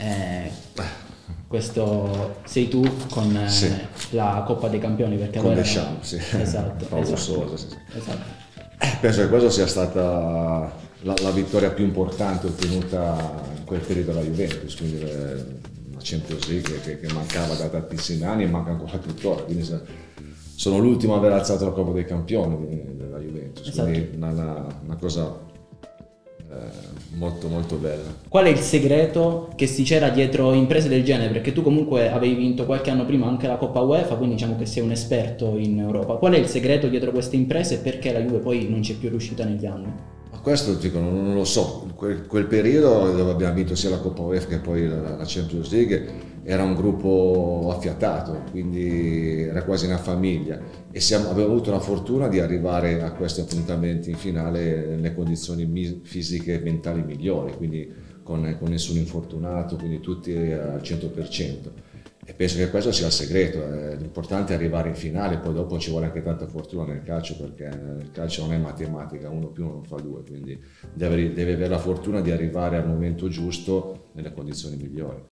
questo sei tu con Sì. la Coppa dei Campioni, perché Con allora Deschamps, sì. esatto, Paurososo, sì, sì. esatto. Penso che questa sia stata la vittoria più importante ottenuta in quel periodo dalla Juventus, quindi la Champions League che mancava da tantissimi anni e manca ancora tuttora, quindi sono l'ultimo a aver alzato la Coppa dei Campioni della Juventus, Esatto. quindi una cosa molto molto bella. Qual è il segreto che si c'era dietro imprese del genere? Perché tu comunque avevi vinto qualche anno prima anche la Coppa UEFA, quindi diciamo che sei un esperto in Europa. Qual è il segreto dietro queste imprese e perché la Juve poi non c'è più riuscita negli anni? Ma questo dico, non lo so, quel periodo dove abbiamo vinto sia la Coppa UEFA che poi la Champions League era un gruppo affiatato, quindi era quasi una famiglia e abbiamo avuto la fortuna di arrivare a questi appuntamenti in finale nelle condizioni fisiche e mentali migliori, quindi con nessun infortunato, quindi tutti al 100%. E penso che questo sia il segreto, l'importante è arrivare in finale, poi dopo ci vuole anche tanta fortuna nel calcio perché il calcio non è matematica, 1+1 non fa 2, quindi deve avere la fortuna di arrivare al momento giusto nelle condizioni migliori.